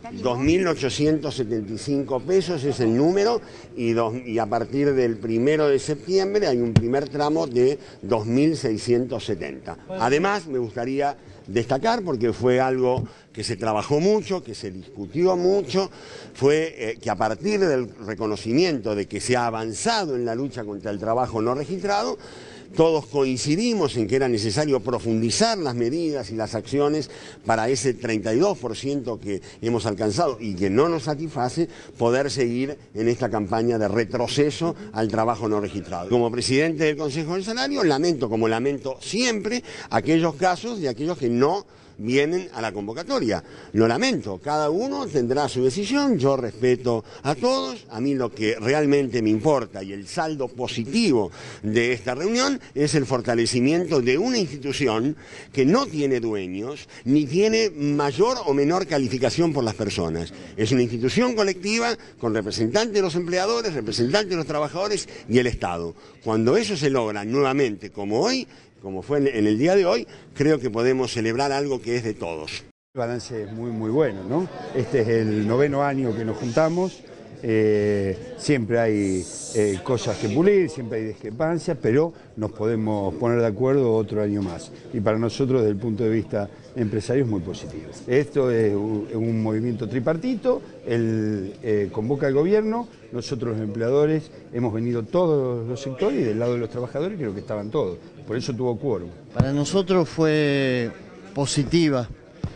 2.875 pesos es el número y a partir del 1 de septiembre hay un primer tramo de 2.670. Además, me gustaría destacar, porque fue algo que se trabajó mucho, que se discutió mucho, fue que a partir del reconocimiento de que se ha avanzado en la lucha contra el trabajo no registrado, todos coincidimos en que era necesario profundizar las medidas y las acciones para ese 32% que hemos alcanzado y que no nos satisface, poder seguir en esta campaña de retroceso al trabajo no registrado. Como presidente del Consejo del Salario, lamento, como lamento siempre, aquellos casos de aquellos que no vienen a la convocatoria. Lo lamento, cada uno tendrá su decisión, yo respeto a todos. A mí lo que realmente me importa y el saldo positivo de esta reunión es el fortalecimiento de una institución que no tiene dueños ni tiene mayor o menor calificación por las personas. Es una institución colectiva con representantes de los empleadores, representantes de los trabajadores y el Estado. Cuando eso se logra nuevamente, como hoy, como fue en el día de hoy, creo que podemos celebrar algo que es de todos. El balance es muy bueno, ¿no? Este es el 9º año que nos juntamos, siempre hay cosas que pulir, siempre hay discrepancias, pero nos podemos poner de acuerdo otro año más. Y para nosotros, desde el punto de vista empresario, es muy positivo. Esto es un movimiento tripartito, convoca el gobierno, nosotros los empleadores hemos venido todos los sectores y del lado de los trabajadores creo que estaban todos, por eso tuvo quórum. Para nosotros fue positiva,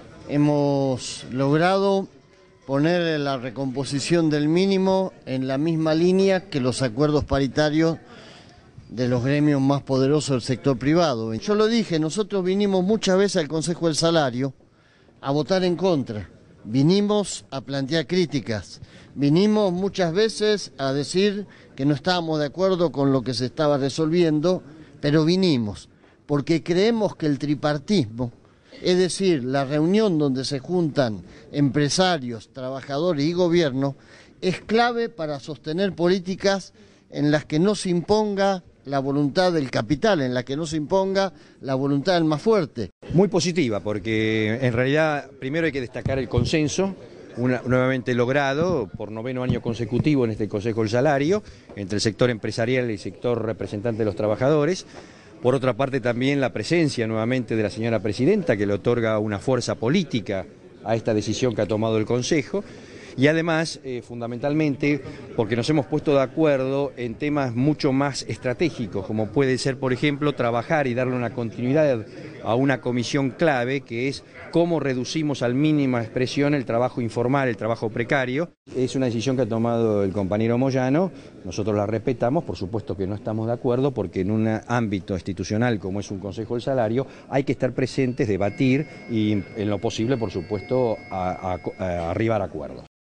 hemos logrado poner la recomposición del mínimo en la misma línea que los acuerdos paritarios de los gremios más poderosos del sector privado. Yo lo dije, nosotros vinimos muchas veces al Consejo del Salario a votar en contra, vinimos a plantear críticas, vinimos muchas veces a decir que no estábamos de acuerdo con lo que se estaba resolviendo, pero vinimos porque creemos que el tripartismo, es decir, la reunión donde se juntan empresarios, trabajadores y gobierno, es clave para sostener políticas en las que no se imponga la voluntad del capital, en la que no se imponga la voluntad del más fuerte. Muy positiva, porque en realidad primero hay que destacar el consenso, nuevamente logrado por 9º año consecutivo en este Consejo del Salario, entre el sector empresarial y el sector representante de los trabajadores. Por otra parte también la presencia nuevamente de la señora presidenta, que le otorga una fuerza política a esta decisión que ha tomado el Consejo. Y además, fundamentalmente, porque nos hemos puesto de acuerdo en temas mucho más estratégicos, como puede ser, por ejemplo, trabajar y darle una continuidad a una comisión clave, que es cómo reducimos al mínima expresión el trabajo informal, el trabajo precario. Es una decisión que ha tomado el compañero Moyano, nosotros la respetamos, por supuesto que no estamos de acuerdo, porque en un ámbito institucional como es un Consejo del Salario, hay que estar presentes, debatir y, en lo posible, por supuesto, arribar a acuerdos.